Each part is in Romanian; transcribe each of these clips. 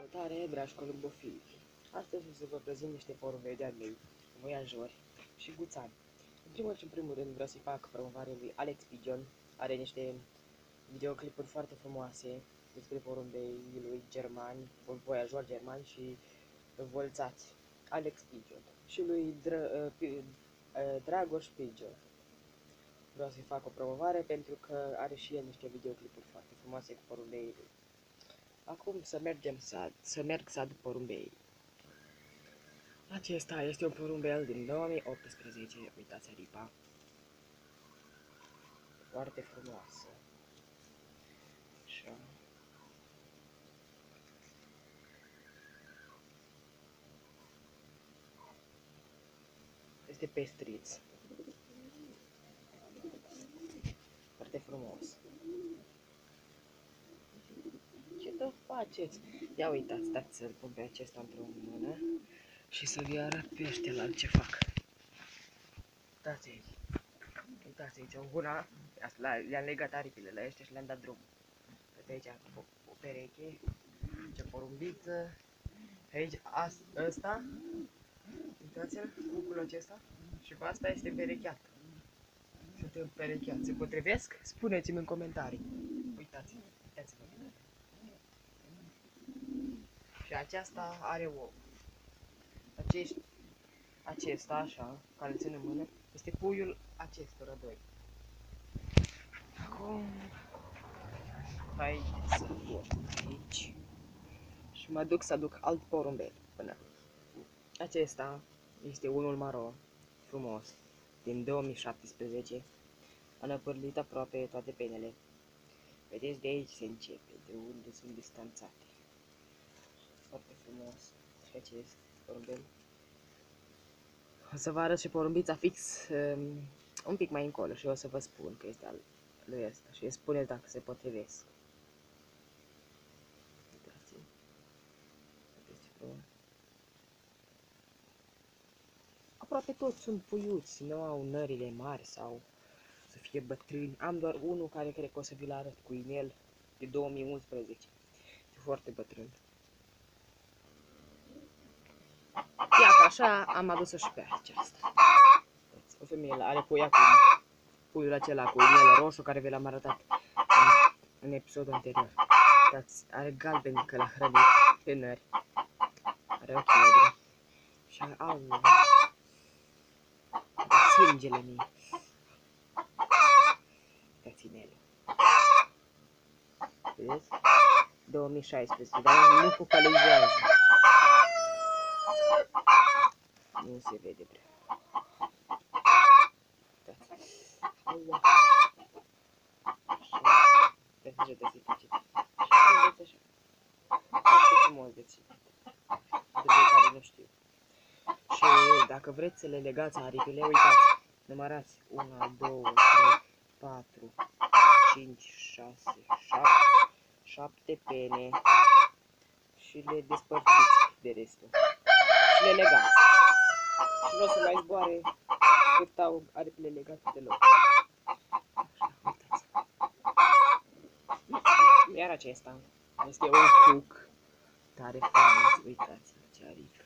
Salutare, dragi columbofili! Astăzi o să vă prezint niște porumbei de-ai mei, voiajori și guțani. În primul rând vreau să-i fac promovare lui Alex Pigeon. Are niște videoclipuri foarte frumoase despre porumbei lui germani, voiajori germani și volțați. Alex Pigeon și lui Dragoș Pigeon. Vreau să-i fac o promovare pentru că are și el niște videoclipuri foarte frumoase cu porumbei lui. Acum să merg să aduc porumbei. Acesta este un porumbel din 2018, uitați aripa. Foarte frumoasă. Așa. Este pestriț. Foarte frumos. Ce tot faceți? Ia uitați, stați să-l pun pe acesta într-o mână și să vi arăt pe ăștia ce fac. Uitați aici. Uitați aici, una, le-am legat aripile la ăștia și le-am dat drum. Uite aici o pereche, ce porumbiță. Aici ăsta, uitați-l, cucul acesta. Și pe asta este perecheat. Suntem perecheați. Se potrivesc? Spuneți-mi în comentarii. Uitați-vă, uitați-vă. Și aceasta are ou. Acesta, așa, care ține în mână, este puiul acestora doi. Acum, haideți să pun aici. Și mă duc să aduc alt porumbel până. Acesta este unul maro, frumos, din 2017. A năpârlit aproape toate penele. Vedeți, de aici se începe, de unde sunt distanțate. Foarte frumos. Și acest porumbel. O să vă arăt și porumbița fix un pic mai încolo și o să vă spun că este al lui ăsta și spuneți dacă se potrivesc. Uitați-i. Aproape toți sunt puiuți, nu au nările mari sau să fie bătrâni. Am doar unul care cred că o să vi-l arăt cu inel de 2011. E foarte bătrân. Iată, așa am adus-o și pe aceasta. O femeie are puiul acela cu inel roșu care vi l-am arătat în episodul anterior. Uitați, are galben că l-a hrănit pe nări. Are ochii negri. Și au sângele mie. Uitați inelul. Vedeți? 2016, dar nu focalizează. Nu se vede prea. Uitați. Uitați de se face. Și așa. Foarte frumos de ținut. De care nu știu. Și dacă vreți să le legați aripile, uitați. Numărați 1, 2, 3, 4, 5, 6, 7 pene. Și le despărțiți de restul. Și le legați. Și nu o să mai zboare cât au aripile legate deloc. Așa, uitați. Iar acesta este un cuc tare frumos. Uitați ce aripi.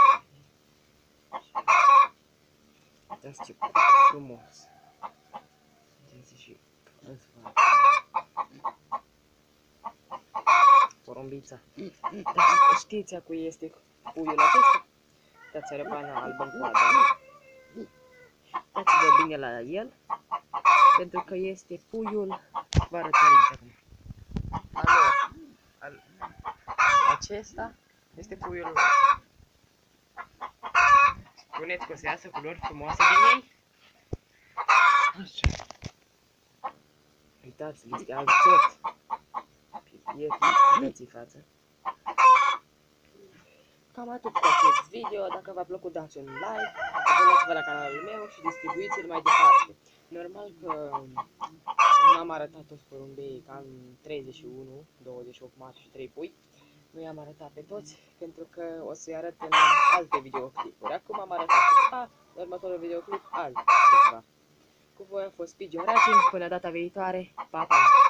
Uitați ce cuc frumos. Uitați și răsfață. Porumbița. Dar știți a cui este puiul acesta? Uitați, are pana albă în coadă. Uitați-vă bine la el, pentru că este puiul, vă arăt aici acum. Acesta este puiul lor. Spuneți că o să iasă culori frumoase din ei? Așa. Uitați, este alb tot. Uitați-i față. Cam atât cu acest video. Dacă v-a plăcut, dați un like, abonați-vă la canalul meu și distribuiți-l mai departe. Normal că nu am arătat toți porumbeii, cam 31, 28 mari și 3 pui. Nu i-am arătat pe toți, pentru că o să-i arăt în alte videoclipuri. Acum am arătat câțiva, în următorul videoclip alt câțiva. Cu voi a fost Pigeon Racing, până data viitoare, pa, pa!